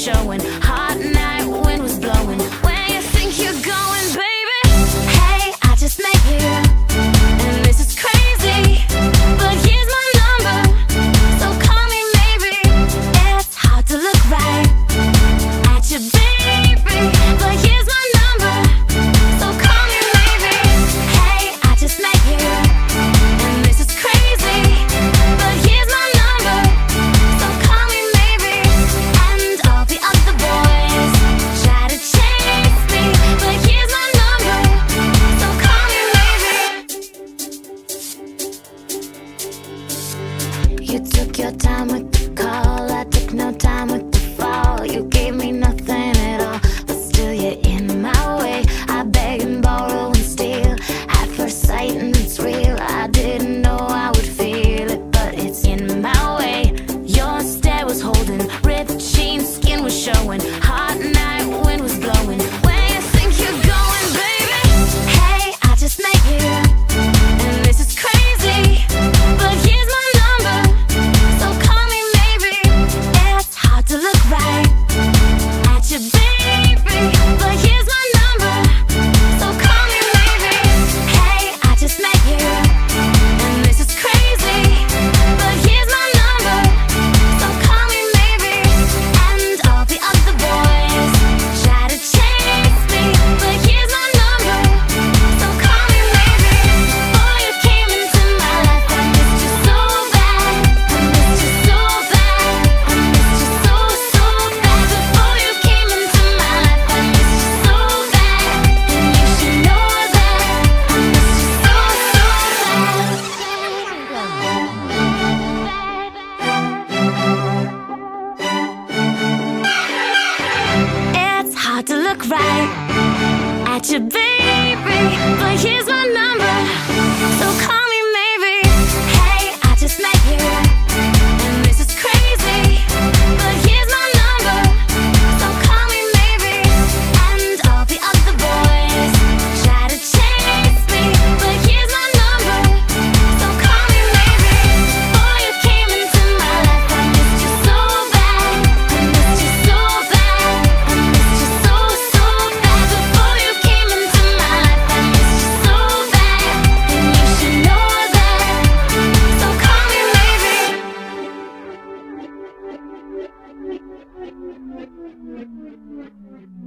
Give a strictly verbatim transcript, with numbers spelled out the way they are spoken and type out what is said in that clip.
showing. Hot night, wind was blowing. Where you think you're going, baby? Hey, I just met you, and this is crazy, but here's my number, so call me maybe. It's hard to look right at you, baby, but here's my number, so call me maybe. Hey, I just met you, and this is crazy, but here's my number, so call me maybe. And all the other boys try to chase me, but here's my number, so call me maybe. You took your time with the call, I took no time with the fall. You gave me nothing at all, but still you're in my way. I beg and borrow and steal at first sight, and it's real. I didn't know I would feel it, but it's in my way. Your stare was holding, ripped jeans, skin was showing. Hot night, wind was blowing. Where you think you're going, baby? Hey, I just met you, and this is crazy, but here's my number, so call me maybe. It's hard to look right at you, baby, but here's my number, so call me maybe. Hey, I just met you, and this is crazy, but here's my number, so call me maybe. And all the other boys try to chase me, but here's my number, so call me maybe. Before you came into my life, I missed you so bad, I missed you so bad, I missed you so, so bad. Before you came into my life, I missed you so bad, and you should know that I missed you so, so bad. It's hard to look right at you, baby, but here's my number, so call me maybe. Hey, I just met you, and this is crazy, but here's my number, so call me maybe. And all the other boys try to chase me, but here's my number, so call me maybe. Before you came into my life, I missed you so bad, I missed you so bad, I missed you so, so bad. Before you came into my life, I missed you so bad, and you should know that, so call me maybe.